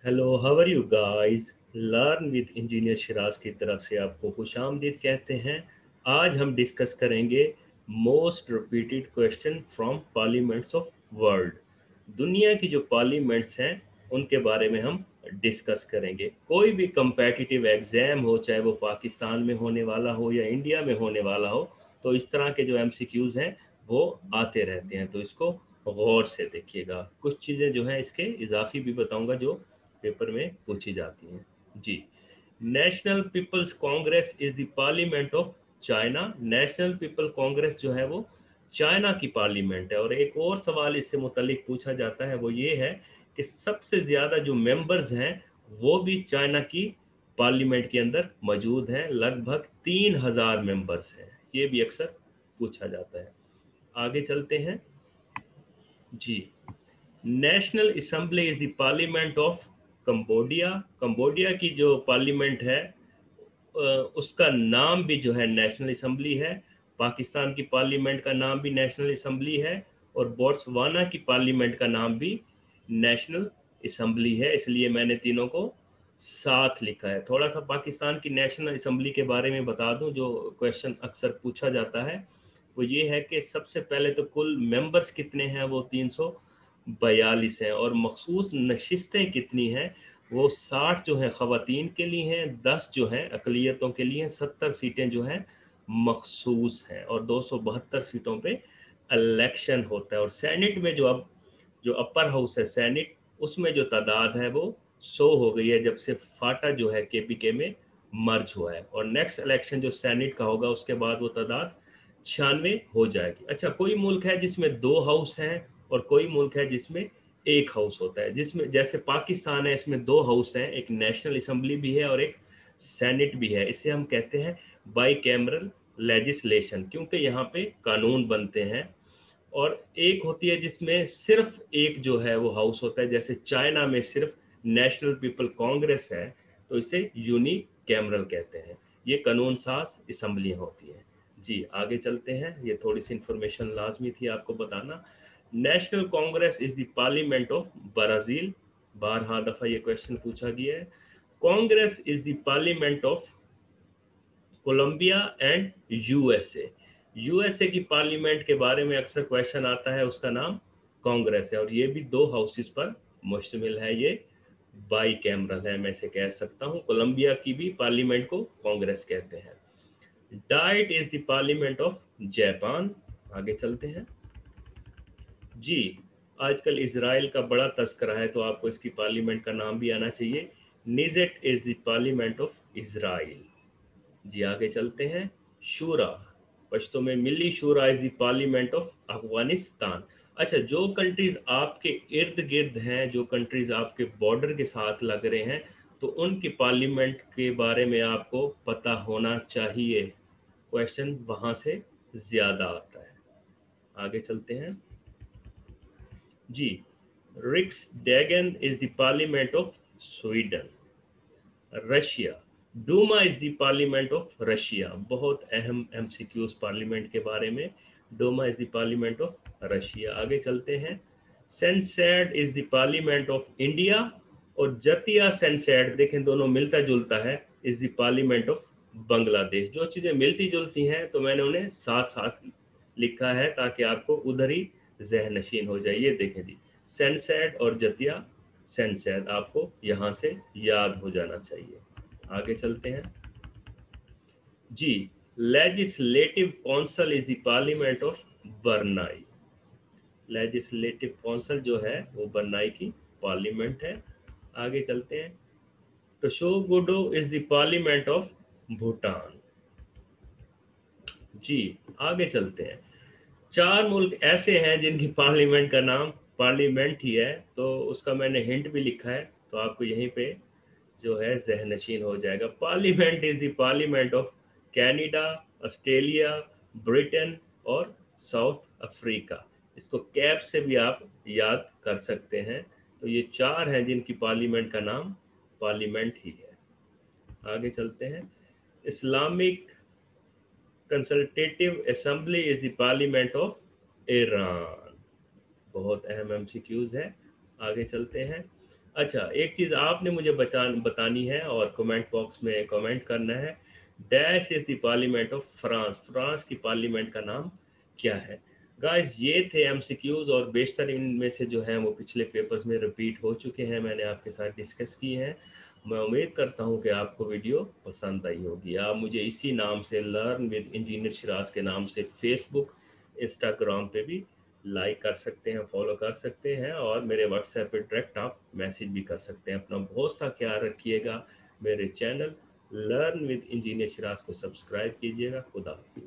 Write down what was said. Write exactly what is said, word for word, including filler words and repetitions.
Hello, how are you guys. Learn with engineer Shiraz की तरफ से आपको खुशामदीद कहते हैं। आज हम डिस्कस करेंगे most repeated question from parliaments of world. दुनिया की जो पार्लियामेंट्स हैं उनके बारे में हम डिस्कस करेंगे। कोई भी कंपेटिटिव एग्जाम हो, चाहे वो पाकिस्तान में होने वाला हो या इंडिया में होने वाला हो, तो इस तरह के जो एमसीक्यूज हैं वो आते रहते हैं। तो इसको गौर से देखिएगा। कुछ चीज़ें जो हैं इसके इजाफी भी बताऊंगा जो पेपर में पूछी जाती हैं। जी, national people's congress is the parliament of China. National people congress जो है वो चाइना की पार्लियामेंट है। और एक और सवाल इससे मुतलिक पूछा जाता है, वो ये है कि सबसे ज़्यादा जो मेंबर्स हैं वो भी चाइना की पार्लियामेंट के अंदर मौजूद हैं। लगभग तीन हजार मेंबर्स हैं। ये भी अक्सर पूछा जाता है। आगे चलते हैं। जी, national assembly is the parliament of Cambodia. Cambodia की जो पार्लियामेंट है अ, उसका नाम भी जो है नेशनल असम्बली है। पाकिस्तान की पार्लियामेंट का नाम भी नेशनल असम्बली है। और बोट्सवाना की पार्लियामेंट का नाम भी नेशनल असम्बली है। इसलिए मैंने तीनों को साथ लिखा है। थोड़ा सा पाकिस्तान की नेशनल असम्बली के बारे में बता दूं, जो क्वेश्चन अक्सर पूछा जाता है वो ये है कि सबसे पहले तो कुल मेंबर्स कितने हैं, वो तीन सौ बयालीस हैं। और मखसूस नशिस्तें कितनी हैं, वो साठ जो हैं ख़वातीन के लिए हैं, दस जो हैं अकलियतों के लिए हैं, सत्तर सीटें जो हैं मखसूस हैं, और दो सौ बहत्तर सीटों पे इलेक्शन होता है। और सेनेट में जो अब जो अपर हाउस है सेनेट, उसमें जो तादाद है वो सौ हो गई है जब से फाटा जो है केपीके में मर्ज हुआ है। और नेक्स्ट इलेक्शन जो सेनेट का होगा उसके बाद वो तादाद छियानवे हो जाएगी। अच्छा, कोई मुल्क है जिसमें दो हाउस हैं और कोई मुल्क है जिसमें एक हाउस होता है। जिसमें जैसे पाकिस्तान है, इसमें दो हाउस हैं, एक नेशनल असम्बली भी है और एक सेनेट भी है। इसे हम कहते हैं बाई कैमरल लेजिस्लेशन, क्योंकि यहाँ पे कानून बनते हैं। और एक होती है जिसमें सिर्फ एक जो है वो हाउस होता है, जैसे चाइना में सिर्फ नेशनल पीपल कांग्रेस है, तो इसे यूनी कैमरल कहते हैं। ये कानून साज असम्बलियाँ होती हैं। जी, आगे चलते हैं। ये थोड़ी सी इंफॉर्मेशन लाजमी थी आपको बताना। National congress is the parliament of Brazil. बारह दफा ये क्वेश्चन पूछा गया है। Congress is the parliament of Colombia and USA. USA की पार्लियामेंट के बारे में अक्सर क्वेश्चन आता है, उसका नाम कांग्रेस है। और ये भी दो हाउसेस पर मुश्तमिल है। ये बाई कैमरल है, मैं इसे कह सकता हूँ। कोलंबिया की भी पार्लियामेंट को कांग्रेस कहते हैं। Diet is the parliament of Japan. आगे चलते हैं। जी, आजकल इसराइल का बड़ा तस्करा है, तो आपको इसकी पार्लियामेंट का नाम भी आना चाहिए। Knesset is the parliament of Israel. जी, आगे चलते हैं। शूरा, पश्तो में मिली शूरा is the parliament of Afghanistan. अच्छा, जो कंट्रीज आपके इर्द गिर्द हैं, जो कंट्रीज आपके बॉर्डर के साथ लग रहे हैं, तो उनकी पार्लियामेंट के बारे में आपको पता होना चाहिए। क्वेश्चन वहां से ज्यादा आता है। आगे चलते हैं। जी, Riksdagen is the parliament of Sweden. Russia, Duma is the parliament of Russia. बहुत अहम एमसीक्यूज पार्लियामेंट के बारे में। Duma is the parliament of Russia. आगे चलते हैं। Sansad is the parliament of India. और जतिया सेंसेड, देखें दोनों मिलता जुलता है, is the parliament of Bangladesh. जो चीज़ें मिलती जुलती हैं तो मैंने उन्हें साथ साथ लिखा है ताकि आपको उधर ही जहन नशीन हो जाए। ये देखें जी, सेंसेड और जतिया सेंसेड आपको यहाँ से याद हो जाना चाहिए। आगे चलते हैं। जी, legislative council is the parliament of Brunei. Legislative council जो है वो बर्नाई की पार्लियामेंट है। आगे चलते हैं। Tshogdu is the parliament of Bhutan. जी, आगे चलते हैं। चार मुल्क ऐसे हैं जिनकी पार्लियामेंट का नाम पार्लियामेंट ही है, तो उसका मैंने हिंट भी लिखा है, तो आपको यहीं पे जो है जहन नशीन हो जाएगा। Parliament is the parliament of Canada, Australia, Britain और साउथ अफ्रीका। इसको कैप से भी आप याद कर सकते हैं। तो ये चार हैं जिनकी पार्लियामेंट का नाम पार्लियामेंट ही है। आगे चलते हैं। Islamic consultative assembly is the parliament of Iran. बहुत अहम एमसीक्यूज है। आगे चलते हैं। अच्छा, एक चीज़ आपने मुझे बता बतानी है और कमेंट बॉक्स में कमेंट करना है। Dash is the parliament of France, France की पार्लियामेंट का नाम क्या है? गाइस, ये थे एमसीक्यूज़ और बेशतर इनमें से जो हैं वो पिछले पेपर्स में रिपीट हो चुके हैं, मैंने आपके साथ डिस्कस किए हैं। मैं उम्मीद करता हूँ कि आपको वीडियो पसंद आई होगी। आप मुझे इसी नाम से लर्न विद इंजीनियर शिराज के नाम से फेसबुक, इंस्टाग्राम पे भी लाइक कर सकते हैं, फॉलो कर सकते हैं और मेरे व्हाट्सएप पे डायरेक्ट आप मैसेज भी कर सकते हैं। अपना बहुत सा ख्याल रखिएगा। मेरे channel learn with engineer Shiraz को सब्सक्राइब कीजिएगा। खुदा हाफिज़।